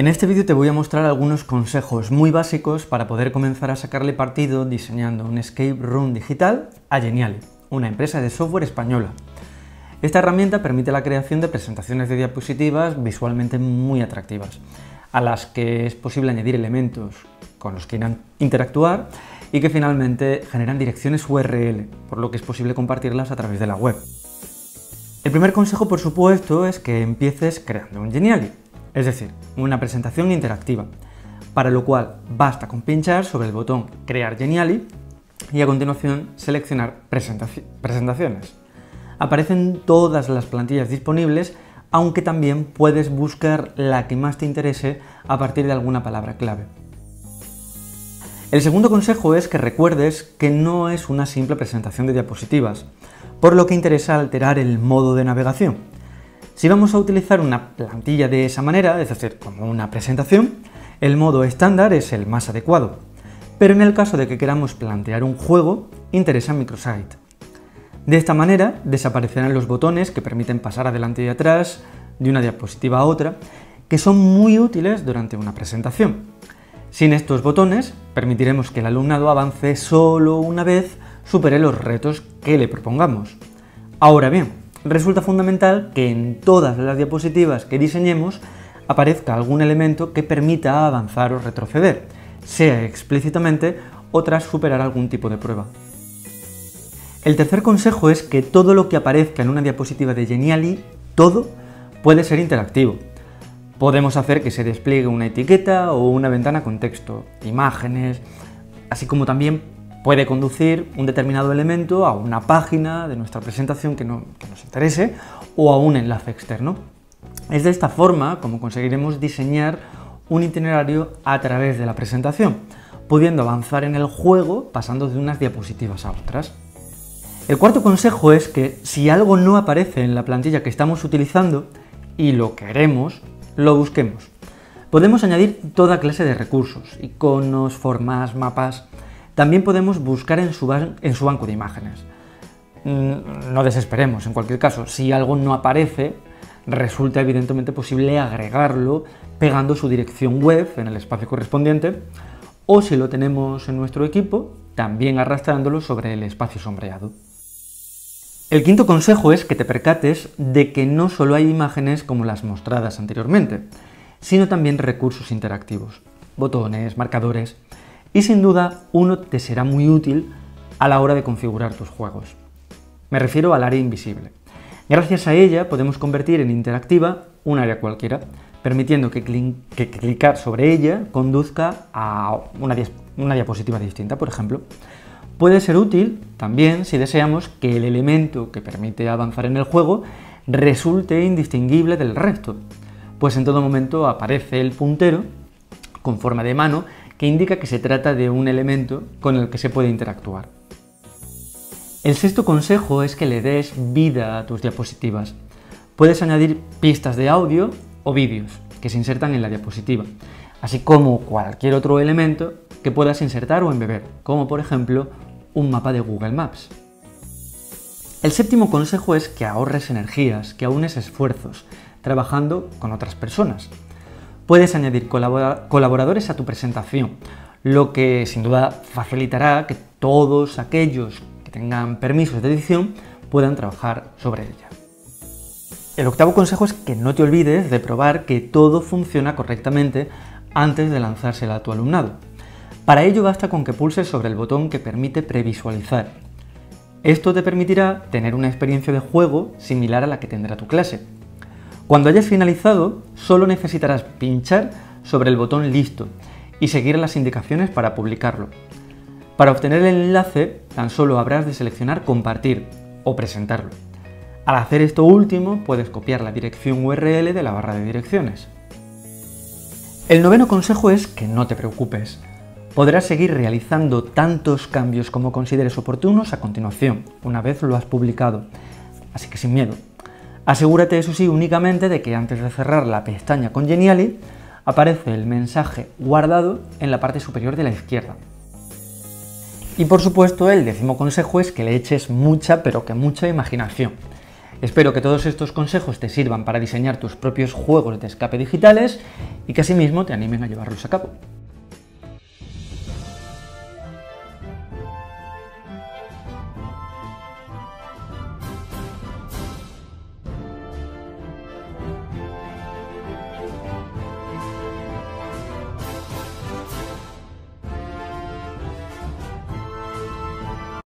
En este vídeo te voy a mostrar algunos consejos muy básicos para poder comenzar a sacarle partido diseñando un escape room digital a Genially, una empresa de software española. Esta herramienta permite la creación de presentaciones de diapositivas visualmente muy atractivas, a las que es posible añadir elementos con los que interactuar y que finalmente generan direcciones URL, por lo que es posible compartirlas a través de la web. El primer consejo, por supuesto, es que empieces creando un Genially, es decir, una presentación interactiva, para lo cual basta con pinchar sobre el botón Crear Genially y a continuación seleccionar presentaciones. Aparecen todas las plantillas disponibles, aunque también puedes buscar la que más te interese a partir de alguna palabra clave. El segundo consejo es que recuerdes que no es una simple presentación de diapositivas, por lo que interesa alterar el modo de navegación. Si vamos a utilizar una plantilla de esa manera, es decir, como una presentación, el modo estándar es el más adecuado, pero en el caso de que queramos plantear un juego, interesa Microsite. De esta manera desaparecerán los botones que permiten pasar adelante y atrás de una diapositiva a otra, que son muy útiles durante una presentación. Sin estos botones, permitiremos que el alumnado avance solo una vez supere los retos que le propongamos. Ahora bien, resulta fundamental que en todas las diapositivas que diseñemos aparezca algún elemento que permita avanzar o retroceder, sea explícitamente o tras superar algún tipo de prueba. El tercer consejo es que todo lo que aparezca en una diapositiva de Genially, todo puede ser interactivo. Podemos hacer que se despliegue una etiqueta o una ventana con texto, imágenes, así como también puede conducir un determinado elemento a una página de nuestra presentación que nos interese o a un enlace externo. Es de esta forma como conseguiremos diseñar un itinerario a través de la presentación, pudiendo avanzar en el juego pasando de unas diapositivas a otras. El cuarto consejo es que si algo no aparece en la plantilla que estamos utilizando y lo queremos, lo busquemos. Podemos añadir toda clase de recursos, iconos, formas, mapas. También podemos buscar en su banco de imágenes. No desesperemos, en cualquier caso, si algo no aparece, resulta evidentemente posible agregarlo pegando su dirección web en el espacio correspondiente, o si lo tenemos en nuestro equipo, también arrastrándolo sobre el espacio sombreado. El quinto consejo es que te percates de que no solo hay imágenes como las mostradas anteriormente, sino también recursos interactivos, botones, marcadores. Y sin duda, uno te será muy útil a la hora de configurar tus juegos. Me refiero al área invisible. Gracias a ella podemos convertir en interactiva un área cualquiera, permitiendo que clicar sobre ella conduzca a una diapositiva distinta, por ejemplo. Puede ser útil también si deseamos que el elemento que permite avanzar en el juego resulte indistinguible del resto, pues en todo momento aparece el puntero con forma de mano que indica que se trata de un elemento con el que se puede interactuar. El sexto consejo es que le des vida a tus diapositivas. Puedes añadir pistas de audio o vídeos que se insertan en la diapositiva, así como cualquier otro elemento que puedas insertar o embeber, como por ejemplo un mapa de Google Maps. El séptimo consejo es que ahorres energías, que aunes esfuerzos, trabajando con otras personas. Puedes añadir colaboradores a tu presentación, lo que sin duda facilitará que todos aquellos que tengan permisos de edición puedan trabajar sobre ella. El octavo consejo es que no te olvides de probar que todo funciona correctamente antes de lanzársela a tu alumnado. Para ello basta con que pulses sobre el botón que permite previsualizar. Esto te permitirá tener una experiencia de juego similar a la que tendrá tu clase. Cuando hayas finalizado, solo necesitarás pinchar sobre el botón Listo y seguir las indicaciones para publicarlo. Para obtener el enlace, tan solo habrás de seleccionar Compartir o presentarlo. Al hacer esto último, puedes copiar la dirección URL de la barra de direcciones. El noveno consejo es que no te preocupes. Podrás seguir realizando tantos cambios como consideres oportunos a continuación, una vez lo has publicado, así que sin miedo. Asegúrate, eso sí, únicamente de que antes de cerrar la pestaña con Genially, aparece el mensaje guardado en la parte superior de la izquierda. Y por supuesto, el décimo consejo es que le eches mucha, pero que mucha imaginación. Espero que todos estos consejos te sirvan para diseñar tus propios juegos de escape digitales y que asimismo te animen a llevarlos a cabo.